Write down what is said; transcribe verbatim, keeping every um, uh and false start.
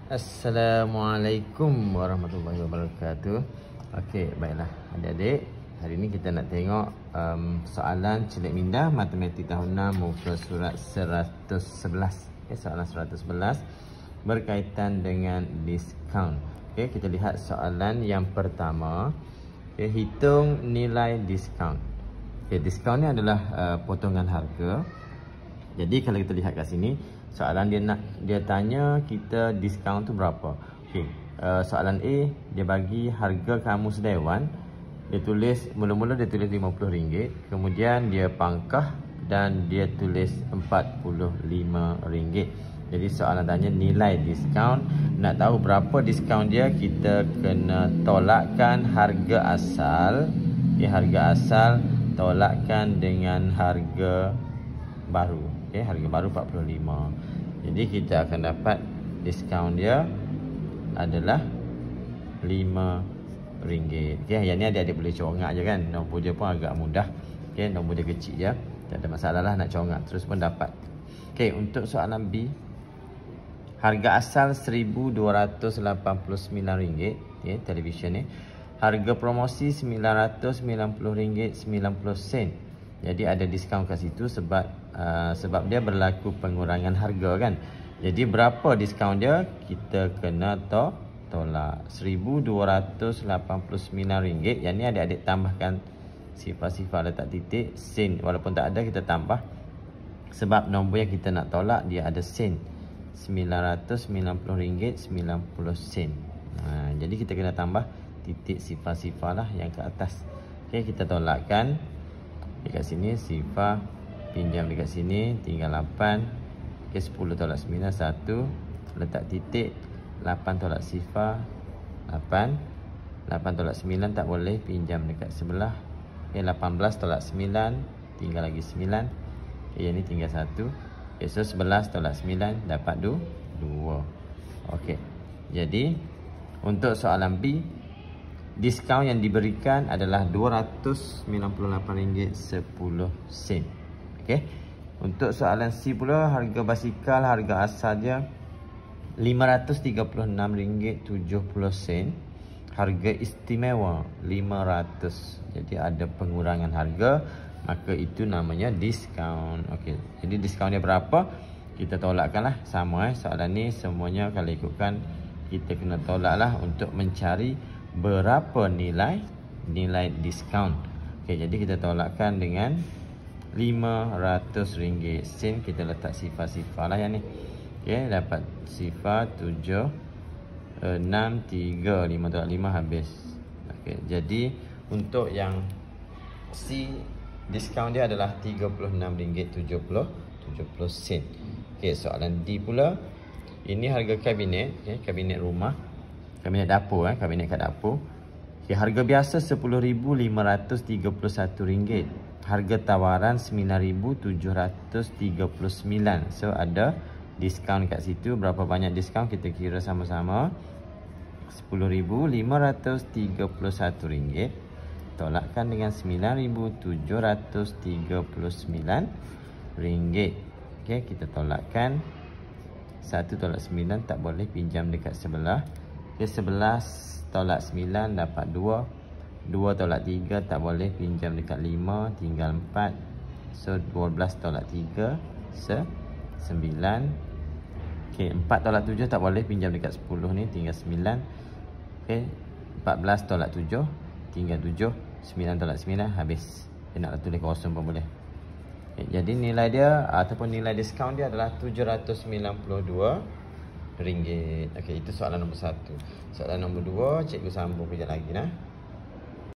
Assalamualaikum warahmatullahi wabarakatuh. Okey, baiklah adik-adik. Hari ini kita nak tengok um, soalan celik minda matematik tahun enam muka surat seratus sebelas. Okay, soalan seratus sebelas berkaitan dengan diskaun. Okay, kita lihat soalan yang pertama. Okay, hitung nilai diskaun. Okay, diskaun ni adalah uh, potongan harga. Jadi kalau kita lihat kat sini, soalan dia nak dia tanya kita diskaun tu berapa. Okey, uh, soalan A dia bagi harga kamus dewan. Dia tulis mula-mula dia tulis lima puluh ringgit, kemudian dia pangkah dan dia tulis empat puluh lima ringgit. Jadi soalan tanya nilai diskaun. Nak tahu berapa diskaun dia, kita kena tolakkan harga asal. Okay, harga asal tolakkan dengan harga baru. Okay, harga baru empat puluh lima. Jadi kita akan dapat diskaun dia adalah lima ringgit. Okay, yang ni adik-adik boleh congak je kan. Nombor dia pun agak mudah. Okay, nombor dia kecil je. Tak ada masalah lah nak congak. Terus pun dapat. Okay, untuk soalan B. Harga asal seribu dua ratus lapan puluh sembilan ringgit. Okay, televisyen ni. Harga promosi sembilan ratus sembilan puluh ringgit sembilan puluh sen. Jadi ada diskaun kat situ sebab uh, sebab dia berlaku pengurangan harga kan. Jadi berapa diskaun dia? Kita kena to, tolak seribu dua ratus lapan puluh sembilan ringgit. Yang ni adik-adik tambahkan sifar-sifar letak titik sen. Walaupun tak ada kita tambah. Sebab nombor yang kita nak tolak dia ada sen. sembilan ratus sembilan puluh ringgit sembilan puluh sen. Ha, jadi kita kena tambah titik sifar-sifar lah yang ke atas. Okey, kita tolakkan. Dekat sini sifar pinjam dekat sini tinggal lapan. Okey, sepuluh tolak sembilan satu. Letak titik lapan tolak sifar lapan. lapan tolak sembilan tak boleh pinjam dekat sebelah. Okey, lapan belas tolak sembilan tinggal lagi sembilan. Okey, yang ni tinggal satu. Okey, so sebelas tolak sembilan dapat dua. Okey. Jadi untuk soalan B, diskaun yang diberikan adalah dua ratus sembilan puluh lapan ringgit sepuluh sen. Okey. Untuk soalan C pula, harga basikal harga asal dia lima ratus tiga puluh enam ringgit tujuh puluh sen. Harga istimewa lima ratus. Jadi ada pengurangan harga, maka itu namanya diskaun. Okey. Jadi diskaun dia berapa? Kita tolakkanlah sama eh. Soalan ni semuanya kalau ikutkan kita kena tolaklah untuk mencari berapa nilai nilai diskaun. Okey, jadi kita tolakkan dengan lima ratus ringgit sen. Kita letak sifar-sifar lah yang ni. Okey, dapat sifar tujuh enam tiga lima tolak lima habis. Okey, jadi untuk yang C, diskaun dia adalah tiga puluh enam ringgit tujuh puluh sen. Okey, soalan D pula. Ini harga kabinet, okay, kabinet rumah. Kabinet dapur, eh, kabinet kat dapur. Okay, harga biasa sepuluh ribu lima ratus tiga puluh satu ringgit. Harga tawaran sembilan ribu tujuh ratus tiga puluh sembilan. So ada diskaun kat situ. Berapa banyak diskaun kita kira sama-sama. sepuluh ribu lima ratus tiga puluh satu ringgit. Tolakkan dengan sembilan ribu tujuh ratus tiga puluh sembilan ringgit. Okay, kita tolakkan. satu tolak sembilan tak boleh pinjam dekat sebelah. Okay, sebelas tolak sembilan dapat dua. dua tolak tiga tak boleh pinjam dekat lima. Tinggal empat. So dua belas tolak tiga se sembilan. Okay, empat tolak tujuh tak boleh pinjam dekat sepuluh ni. Tinggal sembilan. Okay, empat belas tolak tujuh tinggal tujuh. sembilan tolak sembilan habis. Okay, nak tulis kosong pun boleh. Jadi nilai dia ataupun nilai diskaun dia adalah tujuh ratus sembilan puluh dua ringgit. Okey, itu soalan nombor satu. Soalan nombor dua, cikgu sambung kejap lagi nah.